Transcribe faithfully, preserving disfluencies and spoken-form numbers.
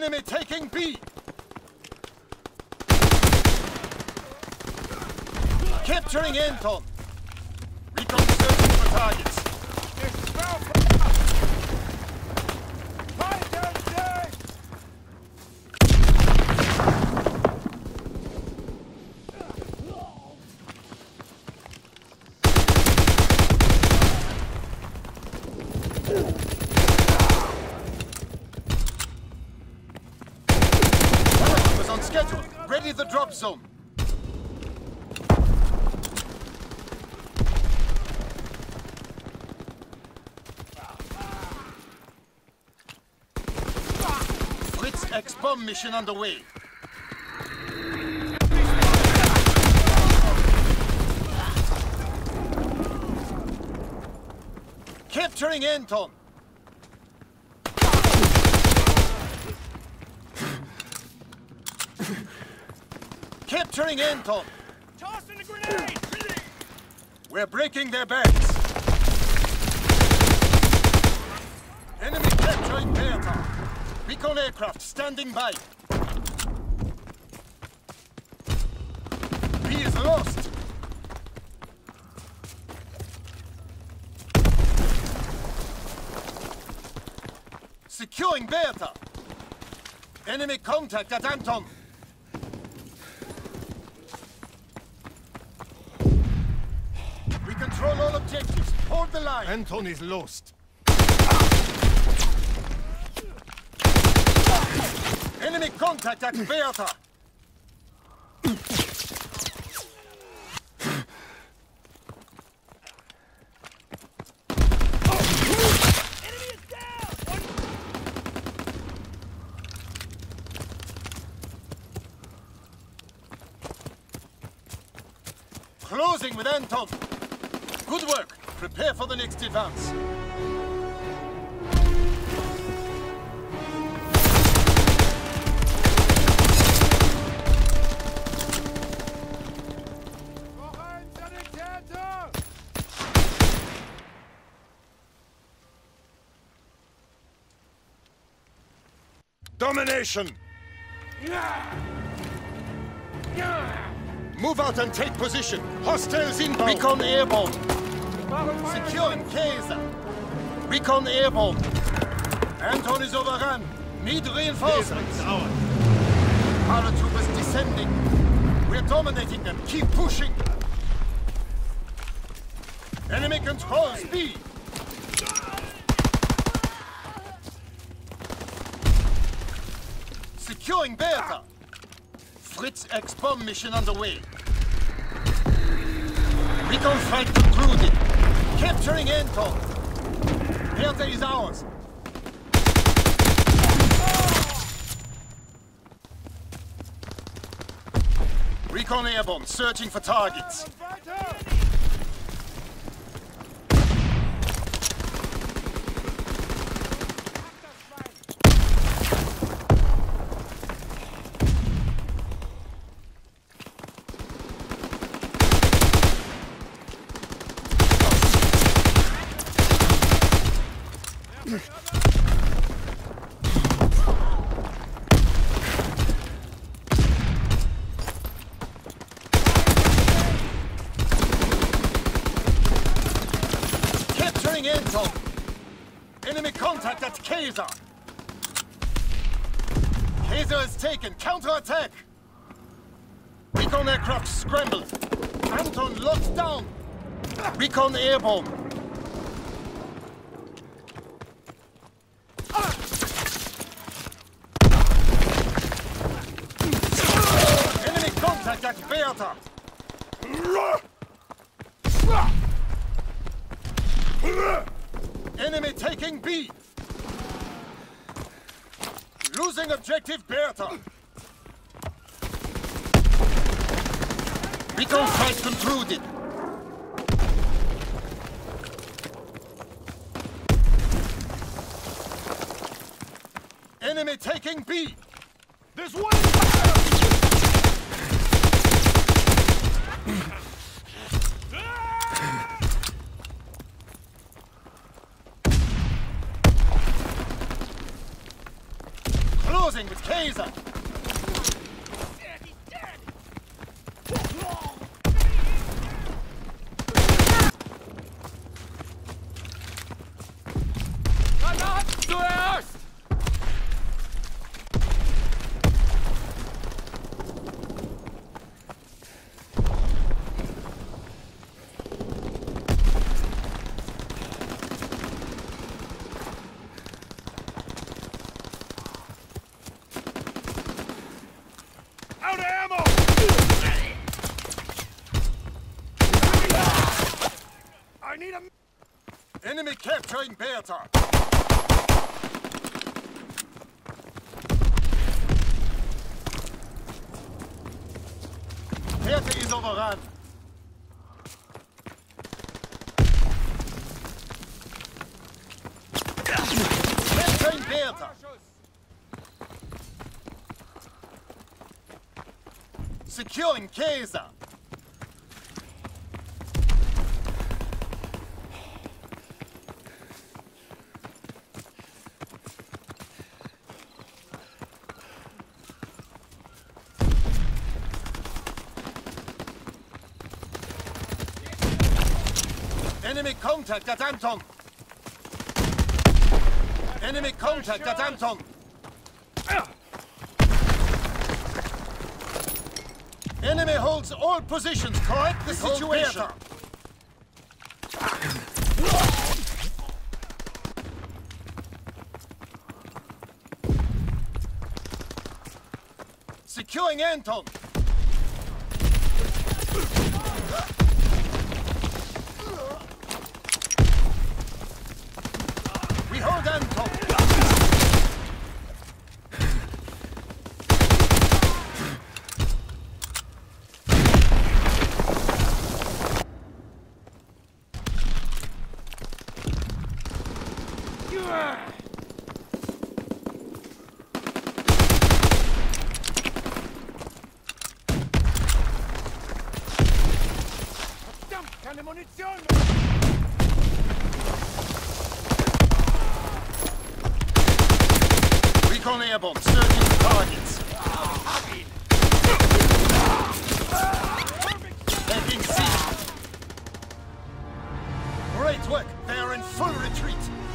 Enemy taking B! Capturing Anton! Recon searching for targets. Was on schedule. Ready the drop zone. X-bomb mission underway. Capturing Anton. Capturing Anton. Tossing the grenade! We're breaking their backs. Enemy capturing Bertha. Recon aircraft standing by. B is lost. Securing Bertha. Enemy contact at Anton. We control all objectives. Hold the line. Anton is lost. Enemy contact at Bertha! Enemy is down! Closing with Anton. Good work. Prepare for the next advance. Domination! Move out and take position. Hostiles inbound. Recon airborne. Securing Kaiser. Recon airborne. Anton is overrun. Need reinforcements. Paratroopers descending. We're dominating them. Keep pushing. Enemy controls B. Securing Bertha! Fritz X-bomb mission underway. Recon fight concluded. Capturing Anton. Bertha is ours. Recon airborne, searching for targets. Capturing Anton. Enemy contact at Kaiser. Kaiser is taken. Counter-attack. Recon aircraft scrambled. Anton locked down. Recon airborne. Enemy contact at Bertha. Enemy taking B. Losing objective Bertha. Recon fight concluded. Enemy taking B. There's one. engaging with Kaiser. Dead, he's dead! Granat zuerst! Out of ammo! I need a... Enemy capturing Bertha. Bertha is overrun. Capturing Bertha. Securing Kaiser. Enemy contact at Anton. Enemy contact at Anton. Enemy holds all positions. Correct the situation. Securing Anton. We hold Anton. Verdammt, keine Munition! Recon airborne, searching for targets. Taking C. Great work. They are in full retreat.